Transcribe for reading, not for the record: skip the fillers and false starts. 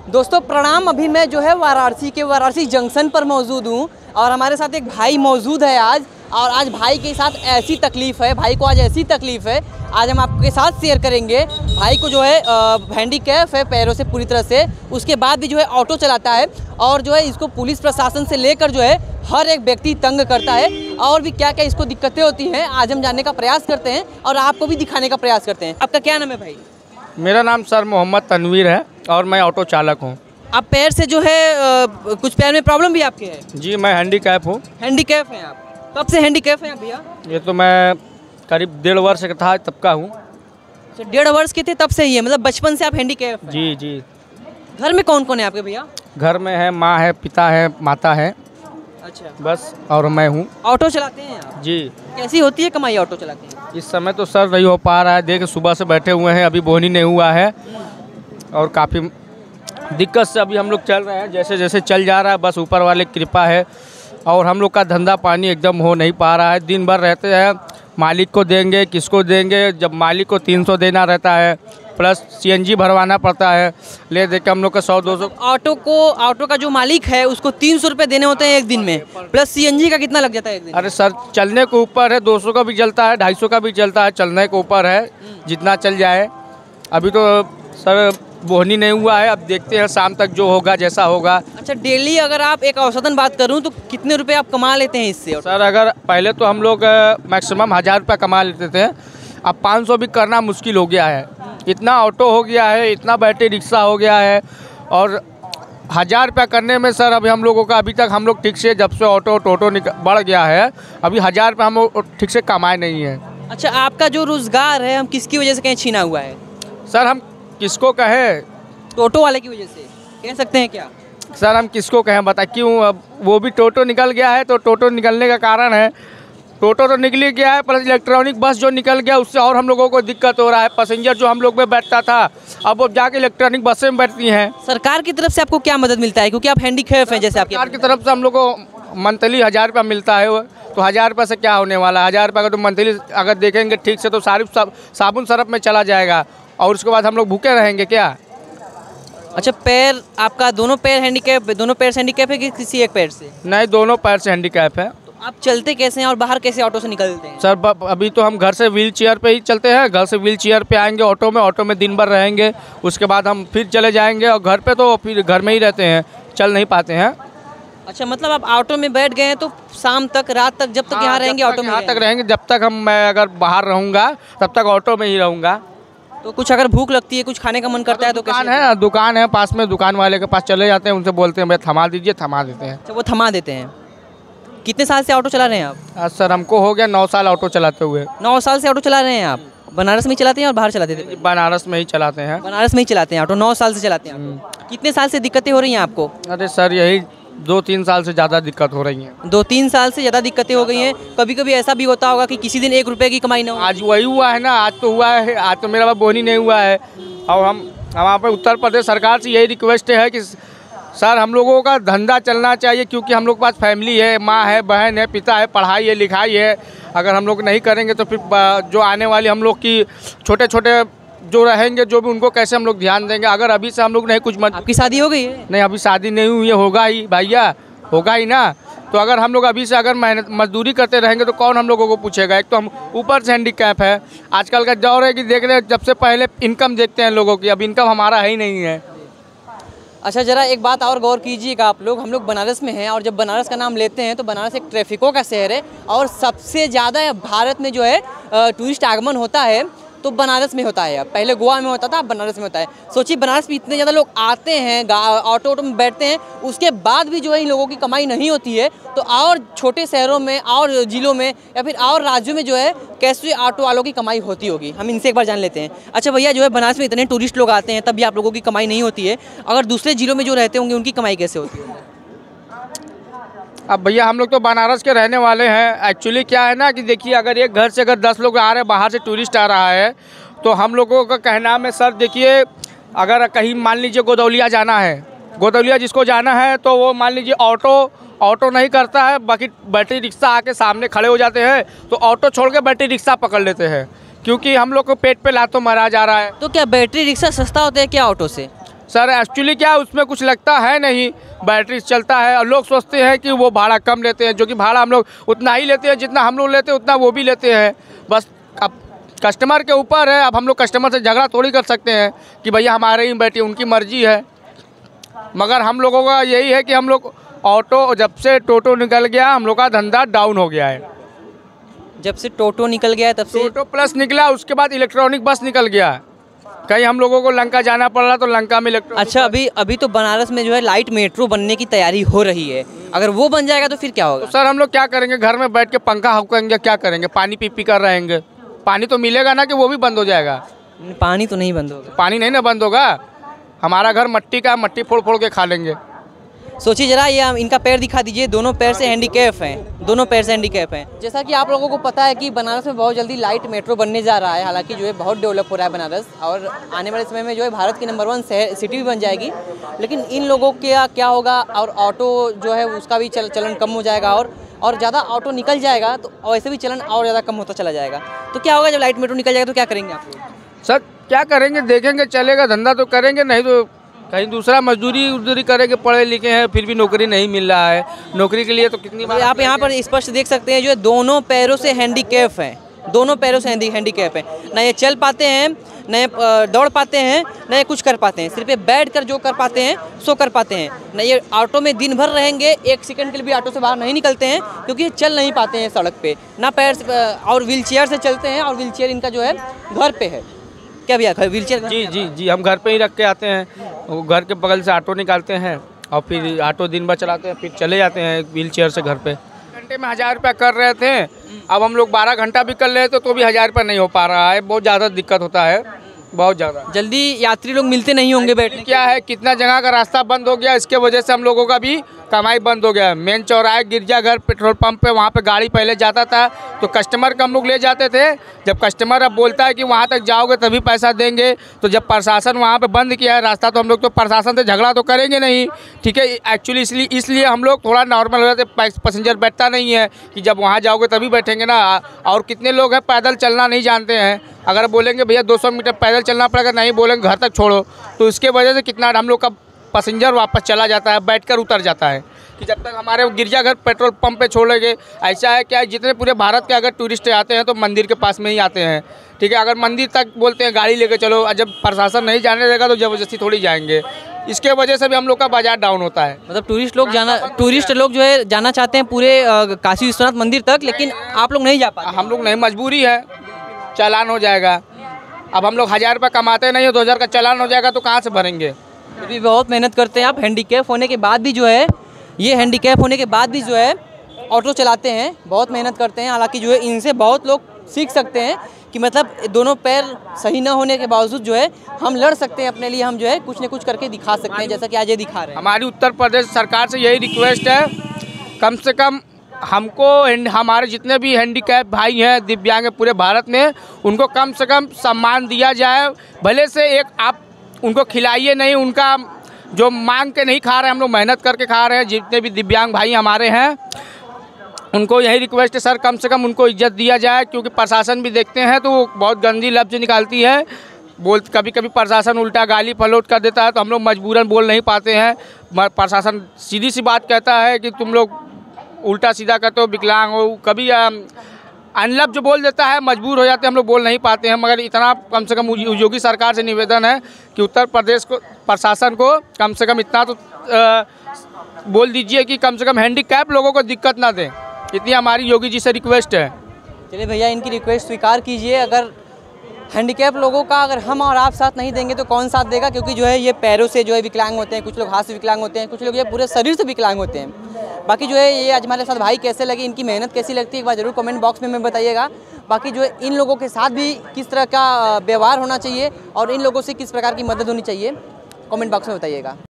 दोस्तों प्रणाम। अभी मैं जो है वाराणसी के वाराणसी जंक्शन पर मौजूद हूँ और हमारे साथ एक भाई मौजूद है आज। और आज भाई के साथ ऐसी तकलीफ़ है, भाई को आज ऐसी तकलीफ़ है, आज हम आपके साथ शेयर करेंगे। भाई को जो है हैंडीकैप है पैरों से पूरी तरह से, उसके बाद भी जो है ऑटो चलाता है और जो है इसको पुलिस प्रशासन से लेकर जो है हर एक व्यक्ति तंग करता है। और भी क्या क्या इसको दिक्कतें होती हैं आज हम जानने का प्रयास करते हैं और आपको भी दिखाने का प्रयास करते हैं। आपका क्या नाम है भाई? मेरा नाम सर मोहम्मद तनवीर है और मैं ऑटो चालक हूँ। आप पैर से जो है कुछ पैर में प्रॉब्लम भी आपके है? जी मैं हैंडीकैप हूँ। हैंडीकैप हैं आप? कब से हैंडीकैप हैं आप भैया? ये तो मैं करीब 1.5 वर्ष का था तब का हूँ। तो 1.5 वर्ष के थे तब से ही है, मतलब बचपन से आप हैंडीकैप हैं? जी जी। घर में कौन कौन है आपके भैया? घर में है, माँ है, पिता है, माता है, अच्छा बस, और मैं हूँ। ऑटो चलाते हैं आप? जी। कैसी होती है कमाई ऑटो चलाते हैं? इस समय तो सर नहीं हो पा रहा है, देख सुबह से बैठे हुए हैं, अभी बोनी नहीं हुआ है और काफ़ी दिक्कत से अभी हम लोग चल रहे हैं। जैसे जैसे चल जा रहा है, बस ऊपर वाले की कृपा है। और हम लोग का धंधा पानी एकदम हो नहीं पा रहा है। दिन भर रहते हैं, मालिक को देंगे, किसको देंगे, जब मालिक को 300 देना रहता है, प्लस CNG भरवाना पड़ता है, ले दे के हम लोग का 100-200। ऑटो का जो मालिक है उसको 300 रुपये देने होते हैं एक दिन में, प्लस CNG का कितना लग जाता है एक दिन? अरे सर चलने के ऊपर है, 200 का भी चलता है, 250 का भी चलता है, चलने के ऊपर है जितना चल जाए। अभी तो सर बोहनी नहीं हुआ है, अब देखते हैं शाम तक जो होगा जैसा होगा। अच्छा, डेली अगर आप एक औसतन बात करूं तो कितने रुपए आप कमा लेते हैं इससे? सर अगर पहले तो हम लोग मैक्सिमम 1000 रुपये कमा लेते थे, अब 500 भी करना मुश्किल हो गया है। इतना ऑटो हो गया है, इतना बैटरी रिक्शा हो गया है और 1000 रुपये करने में सर अभी हम लोगों का अभी तक हम लोग ठीक से, जब से ऑटो टोटो बढ़ गया है, अभी 1000 रुपये हम लोग ठीक से कमाए नहीं है। अच्छा, आपका जो रोज़गार है हम किसकी वजह से कहीं छीना हुआ है? सर हम किसको कहें? टोटो वाले की वजह से कह सकते हैं क्या? सर हम किसको कहें बता, क्यों? अब वो भी टोटो निकल गया है, तो टोटो निकलने का कारण है, टोटो तो निकल ही गया है, प्लस इलेक्ट्रॉनिक बस जो निकल गया उससे और हम लोगों को दिक्कत हो रहा है। पैसेंजर जो हम लोग में बैठता था अब वो जाके इलेक्ट्रॉनिक बस में बैठती हैं। सरकार की तरफ से आपको क्या मदद मिलता है, क्योंकि आप हैंडीकैप हैं जैसे आपके? सरकार की तरफ से हम लोग को मंथली 1000 रुपये मिलता है, वो तो 1000 रुपये से क्या होने वाला है? 1000 रुपये का तो मंथली अगर देखेंगे ठीक से तो सारी साबुन सरफ में चला जाएगा और उसके बाद हम लोग भूखे रहेंगे क्या? अच्छा, पैर आपका दोनों पैर हैंडीकैप, दोनों पैर से हैंडीकैप है कि किसी एक पैर से? नहीं, दोनों पैर से हैंडीकैप है। तो आप चलते कैसे हैं और बाहर कैसे ऑटो से निकलते हैं? सर अभी तो हम घर से व्हील चेयर पे ही चलते हैं, घर से व्हील चेयर पे आएंगे, ऑटो में दिन भर रहेंगे, उसके बाद हम फिर चले जाएंगे और घर पे तो फिर घर में ही रहते हैं, चल नहीं पाते हैं। अच्छा, मतलब आप ऑटो में बैठ गए हैं तो शाम तक, रात तक, जब तक यहाँ रहेंगे ऑटो में? यहाँ तक रहेंगे, जब तक मैं अगर बाहर रहूँगा तब तक ऑटो में ही रहूँगा। तो कुछ अगर भूख लगती है, कुछ खाने का मन करता है तो कैसे? दुकान है पास में, दुकान वाले के पास चले जाते हैं, उनसे बोलते हैं भैया थमा दीजिए, थमा देते हैं। अच्छा, वो थमा देते हैं। कितने साल से ऑटो चला रहे हैं आप? सर हमको हो गया 9 साल ऑटो चलाते हुए। 9 साल से ऑटो चला रहे हैं आप? बनारस में ही चलाते हैं और बाहर चलाते थे? बनारस में ही चलाते हैं। बनारस में ही चलाते हैं ऑटो, 9 साल से चलाते हैं। कितने साल से दिक्कतें हो रही हैं आपको? अरे सर यही 2-3 साल से ज़्यादा दिक्कत हो रही हैं। 2-3 साल से ज़्यादा दिक्कतें हो गई हैं। कभी कभी ऐसा भी होता होगा कि किसी दिन 1 रुपये की कमाई ना हो? आज वही हुआ है ना, आज तो हुआ है, आज तो मेरा बोनी नहीं हुआ है। और हम वहाँ पर उत्तर प्रदेश सरकार से यही रिक्वेस्ट है कि सर हम लोगों का धंधा चलना चाहिए, क्योंकि हम लोग के पास फैमिली है, माँ है, बहन है, पिता है, पढ़ाई है, लिखाई है। अगर हम लोग नहीं करेंगे तो फिर जो आने वाली हम लोग की छोटे छोटे जो रहेंगे, जो भी उनको कैसे हम लोग ध्यान देंगे? अगर अभी से हम लोग नहीं कुछ आपकी शादी हो गई है? नहीं, अभी शादी नहीं हुई है, होगा ही भैया, होगा ही ना। तो अगर हम लोग अभी से अगर मेहनत मजदूरी करते रहेंगे तो कौन हम लोगों को पूछेगा? एक तो हम ऊपर से हैंडीकैप है, आजकल का दौर है कि देख रहे जब से पहले इनकम देखते हैं लोगों की, अब इनकम हमारा है ही नहीं है। अच्छा, ज़रा एक बात और गौर कीजिएगा आप लोग, हम लोग बनारस में हैं और जब बनारस का नाम लेते हैं तो बनारस एक ट्रैफिकों का शहर है और सबसे ज़्यादा भारत में जो है टूरिस्ट आगमन होता है तो बनारस में होता है। अब पहले गोवा में होता था, अब बनारस में होता है। सोचिए, बनारस में इतने ज़्यादा लोग आते हैं, ऑटो में बैठते हैं, उसके बाद भी जो है इन लोगों की कमाई नहीं होती है। तो और छोटे शहरों में और ज़िलों में या फिर और राज्यों में जो है कैसे ऑटो वालों की कमाई होती होगी, हम इनसे एक बार जान लेते हैं। अच्छा भैया, जो है बनारस में इतने टूरिस्ट लोग आते हैं तब भी आप लोगों की कमाई नहीं होती है, अगर दूसरे ज़िलों में जो रहते होंगे उनकी कमाई कैसे होती है? अब भैया हम लोग तो बनारस के रहने वाले हैं। एक्चुअली क्या है ना कि देखिए, अगर एक घर से अगर 10 लोग आ रहे हैं, बाहर से टूरिस्ट आ रहा है, तो हम लोगों का कहना में सर देखिए, अगर कहीं मान लीजिए गोदौलिया जाना है, गोदौलिया जिसको जाना है तो वो मान लीजिए ऑटो नहीं करता है, बाकी बैटरी रिक्शा आके सामने खड़े हो जाते हैं, तो ऑटो छोड़ के बैटरी रिक्शा पकड़ लेते हैं, क्योंकि हम लोग को पेट पे लातों मारा जा रहा है। तो क्या बैटरी रिक्शा सस्ता होता है क्या ऑटो से? सर एक्चुअली क्या उसमें कुछ लगता है नहीं, बैटरी चलता है और लोग सोचते हैं कि वो भाड़ा कम लेते हैं, जो कि भाड़ा हम लोग उतना ही लेते हैं जितना हम लोग लेते हैं उतना वो भी लेते हैं। बस अब कस्टमर के ऊपर है, अब हम लोग कस्टमर से झगड़ा थोड़ी कर सकते हैं कि भैया हमारे ही बैठिए, उनकी मर्जी है। मगर हम लोगों का यही है कि हम लोग ऑटो, जब से टोटो निकल गया हम लोग का धंधा डाउन हो गया है। जब से टोटो निकल गया है तब से टोटो प्लस निकला, उसके बाद इलेक्ट्रॉनिक बस निकल गया। कहीं हम लोगों को लंका जाना पड़ रहा तो लंका में इलेक्ट्रॉनिक। अच्छा, अभी तो बनारस में जो है लाइट मेट्रो बनने की तैयारी हो रही है, अगर वो बन जाएगा तो फिर क्या होगा? तो सर हम लोग क्या करेंगे, घर में बैठ के पंखा हौकेंगे, क्या करेंगे, पानी पी कर रहेंगे। पानी तो मिलेगा ना कि वो भी बंद हो जाएगा? पानी तो नहीं बंद होगा। पानी नहीं ना बंद होगा। हमारा घर मट्टी का, मट्टी फोड़ फोड़ के खा लेंगे। सोचिए जरा, ये इनका पैर दिखा दीजिए, दोनों पैर से हैंडीकैप हैं, दोनों पैर से हैंडीकैप हैं। जैसा कि आप लोगों को पता है कि बनारस में बहुत जल्दी लाइट मेट्रो बनने जा रहा है, हालांकि जो है बहुत डेवलप हो रहा है बनारस, और आने वाले समय में जो है भारत की नंबर 1 सिटी भी बन जाएगी। लेकिन इन लोगों के क्या होगा, और ऑटो जो है उसका भी चलन कम हो जाएगा, और ज़्यादा ऑटो निकल जाएगा तो वैसे भी चलन और ज़्यादा कम होता चला जाएगा। तो क्या होगा जब लाइट मेट्रो निकल जाएगा तो क्या करेंगे आप लोग? सर क्या करेंगे, देखेंगे, चलेगा धंधा तो करेंगे, नहीं तो कहीं दूसरा मजदूरी करेंगे। पढ़े लिखे हैं फिर भी नौकरी नहीं मिल रहा है, नौकरी के लिए तो कितनी बार आप यहाँ पर स्पष्ट देख सकते हैं जो दोनों पैरों से हैंडीकैप हैं, दोनों पैरों से हैंडीकैप हैं, ना ये चल पाते हैं, न ये दौड़ पाते हैं, न ये कुछ कर पाते हैं, सिर्फ ये बैठ कर जो कर पाते हैं सो कर पाते हैं। न ये ऑटो में दिन भर रहेंगे, 1 सेकंड के लिए भी ऑटो से बाहर नहीं निकलते हैं, क्योंकि ये चल नहीं पाते हैं सड़क पे, ना पैर से, और व्हील चेयर से चलते हैं, और व्हील चेयर इनका जो है घर पे है। क्या भैया व्हील चेयर? जी हम घर पे ही रख के आते हैं, वो घर के बगल से ऑटो निकालते हैं और फिर ऑटो दिन भर चलाते हैं, फिर चले जाते हैं व्हील चेयर से घर पे। घंटे में 1000 रुपया कर रहे थे, अब हम लोग 12 घंटा भी कर रहे थे तो भी 1000 रुपया नहीं हो पा रहा है। बहुत ज़्यादा दिक्कत होता है, बहुत ज़्यादा। जल्दी यात्री लोग मिलते नहीं होंगे बैठने। क्या है, कितना जगह का रास्ता बंद हो गया, इसके वजह से हम लोगों का भी कमाई बंद हो गया। मेन चौराहे, गिरजाघर, पेट्रोल पंप पे, वहाँ पे गाड़ी पहले जाता था तो कस्टमर को हम लोग ले जाते थे। जब कस्टमर अब बोलता है कि वहाँ तक जाओगे तभी पैसा देंगे, तो जब प्रशासन वहाँ पे बंद किया है रास्ता तो हम लोग तो प्रशासन से झगड़ा तो करेंगे नहीं, ठीक है। एक्चुअली इसलिए हम लोग थोड़ा नॉर्मल हो जाते, पैसेंजर बैठता नहीं है कि जब वहाँ जाओगे तभी बैठेंगे ना। और कितने लोग हैं पैदल चलना नहीं जानते हैं, अगर बोलेंगे भैया 200 मीटर पैदल चलना पड़ेगा, नहीं बोलेंगे घर तक छोड़ो, तो इसके वजह से कितना हम लोग का पैसेंजर वापस चला जाता है, बैठकर उतर जाता है कि जब तक हमारे गिरजाघर पेट्रोल पंप पे छोड़ेंगे। ऐसा है क्या, जितने पूरे भारत के अगर टूरिस्ट आते हैं तो मंदिर के पास में ही आते हैं, ठीक है। अगर मंदिर तक बोलते हैं गाड़ी लेके चलो, जब प्रशासन नहीं जाने देगा तो जबरदस्ती थोड़ी जाएंगे। इसके वजह से भी हम लोग का बाजार डाउन होता है। मतलब टूरिस्ट लोग जो है जाना चाहते हैं पूरे काशी विश्वनाथ मंदिर तक, लेकिन आप लोग नहीं जा पाते। हम लोग नहीं, मजबूरी है, चालान हो जाएगा। अब हम लोग 1000 रुपये कमाते नहीं हो, 2000 का चालान हो जाएगा तो कहाँ से भरेंगे। भी बहुत मेहनत करते हैं आप, हैंडीकैप होने के बाद भी जो है, ये हैंडीकैप होने के बाद भी जो है ऑटो चलाते हैं, बहुत मेहनत करते हैं। हालांकि जो है इनसे बहुत लोग सीख सकते हैं कि मतलब दोनों पैर सही ना होने के बावजूद जो है हम लड़ सकते हैं अपने लिए, हम जो है कुछ न कुछ करके दिखा सकते हैं, जैसा कि आज ये दिखा रहे हैं। हमारी उत्तर प्रदेश सरकार से यही रिक्वेस्ट है, कम से कम हमको हमारे जितने भी हैंडीकैप भाई हैं, दिव्यांग हैं पूरे भारत में, उनको कम से कम सम्मान दिया जाए। भले से एक आप उनको खिलाइए नहीं, उनका जो मांग के नहीं खा रहे हैं, हम लोग मेहनत करके खा रहे हैं। जितने भी दिव्यांग भाई हमारे हैं उनको यही रिक्वेस्ट है सर, कम से कम उनको इज्जत दिया जाए, क्योंकि प्रशासन भी देखते हैं तो वो बहुत गंदी लफ्ज़ निकालती है, कभी कभी प्रशासन उल्टा गाली फलोट कर देता है तो हम लोग मजबूरन बोल नहीं पाते हैं। प्रशासन सीधी सी बात कहता है कि तुम लोग उल्टा सीधा कहते हो, विकलांग हो, कभी अनलब जो बोल देता है, मजबूर हो जाते हैं, हम लोग बोल नहीं पाते हैं। मगर इतना कम से कम योगी सरकार से निवेदन है कि उत्तर प्रदेश को प्रशासन को कम से कम इतना तो बोल दीजिए कि कम से कम हैंडीकैप लोगों को दिक्कत ना दें, इतनी हमारी योगी जी से रिक्वेस्ट है। चलिए भैया, इनकी रिक्वेस्ट स्वीकार कीजिए। अगर हैंडीकैप लोगों का अगर हम और आप साथ नहीं देंगे तो कौन साथ देगा, क्योंकि जो है ये पैरों से जो है विकलांग होते हैं, कुछ लोग हाथ से विकलांग होते हैं, कुछ लोग ये पूरे शरीर से विकलांग होते हैं। बाकी जो है ये आज हमारे साथ भाई कैसे लगे, इनकी मेहनत कैसी लगती है, एक बार जरूर कमेंट बॉक्स में बताइएगा। बाकी जो है इन लोगों के साथ भी किस तरह का व्यवहार होना चाहिए और इन लोगों से किस प्रकार की मदद होनी चाहिए, कमेंट बॉक्स में बताइएगा।